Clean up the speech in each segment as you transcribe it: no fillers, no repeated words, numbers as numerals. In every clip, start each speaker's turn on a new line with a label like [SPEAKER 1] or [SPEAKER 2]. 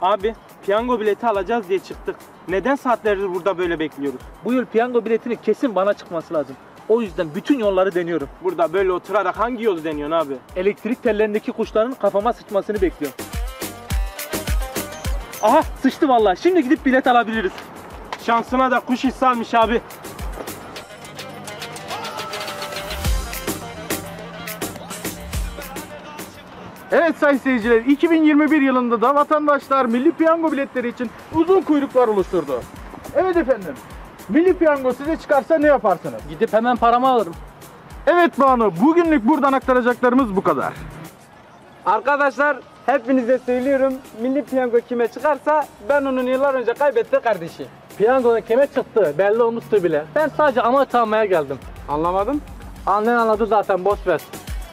[SPEAKER 1] Abi piyango bileti alacağız diye çıktık. Neden saatlerdir burada böyle bekliyoruz?
[SPEAKER 2] Bu yıl piyango biletinin kesin bana çıkması lazım. O yüzden bütün yolları deniyorum.
[SPEAKER 1] Burada böyle oturarak hangi yolu deniyorsun abi?
[SPEAKER 2] Elektrik tellerindeki kuşların kafama sıçmasını bekliyorum. Aha sıçtı vallahi. Şimdi gidip bilet alabiliriz.
[SPEAKER 1] Şansına da kuş hissi almış abi.
[SPEAKER 3] Evet sayın seyirciler, 2021 yılında da vatandaşlar milli piyango biletleri için uzun kuyruklar oluşturdu. Evet efendim, milli piyango size çıkarsa ne yaparsınız?
[SPEAKER 2] Gidip hemen paramı alırım.
[SPEAKER 3] Evet Banu, bugünlük buradan aktaracaklarımız bu kadar.
[SPEAKER 4] Arkadaşlar hepinize söylüyorum, milli piyango kime çıkarsa ben onun yıllar önce kaybetti kardeşi.
[SPEAKER 2] Piyangonun kime çıktı belli olmuştu bile. Ben sadece amaç almaya geldim.
[SPEAKER 4] Anlamadım.
[SPEAKER 2] Annen anladı zaten, boş ver.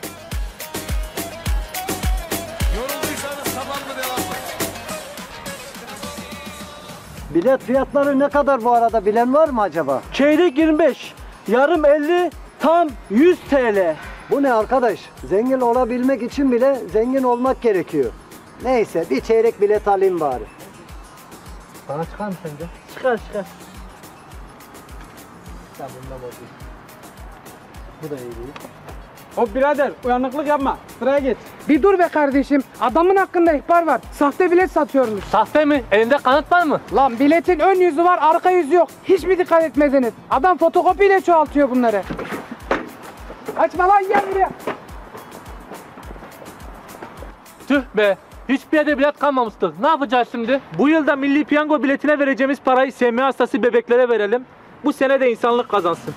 [SPEAKER 5] Bilet fiyatları ne kadar bu arada, bilen var mı acaba?
[SPEAKER 2] Çeyrek 25, yarım 50, tam 100 TL.
[SPEAKER 5] Bu ne arkadaş? Zengin olabilmek için bile zengin olmak gerekiyor. Neyse, bir çeyrek bilet alayım bari.
[SPEAKER 2] Bana çıkar mı sence? Çıkar çıkar. Ya bundan bozayım. Bu da iyi değil.
[SPEAKER 4] Hop birader, uyanıklık yapma, sıraya geç.
[SPEAKER 6] Bir dur be kardeşim. Adamın hakkında ihbar var. Sahte bilet satıyormuş.
[SPEAKER 2] Sahte mi? Elinde kanıt var mı?
[SPEAKER 6] Lan biletin ön yüzü var, arka yüzü yok. Hiç mi dikkat etmediniz? Adam fotokopiyle çoğaltıyor bunları. Açma lan, gel buraya.
[SPEAKER 2] Tüh be. Hiçbir yerde bilet kalmamıştı. Ne yapacağız şimdi? Bu yılda milli piyango biletine vereceğimiz parayı SMA hastası bebeklere verelim. Bu sene de insanlık kazansın.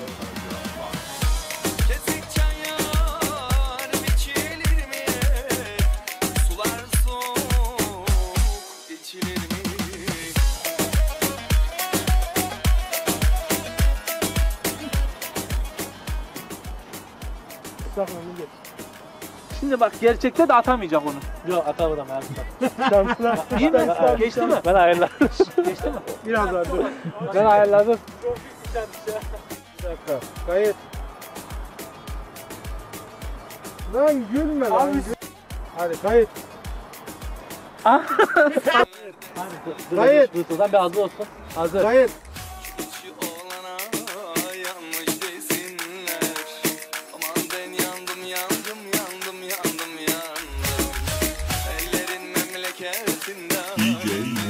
[SPEAKER 2] Şimdi bak, gerçekte de atamayacak onu. Yok, atamadım abi.
[SPEAKER 3] Şanslar.
[SPEAKER 2] İyi mi? Geçti mi? Ben ayarladım. Geçti mi?
[SPEAKER 3] Biraz daha dur.
[SPEAKER 2] Ben ayarladım.
[SPEAKER 3] Bir dakika, kayıt. Lan gülme lan. Hadi kayıt. Kayıt.
[SPEAKER 2] Dur, bir hazır olsun. Hazır.
[SPEAKER 3] Kayıt.
[SPEAKER 7] DJ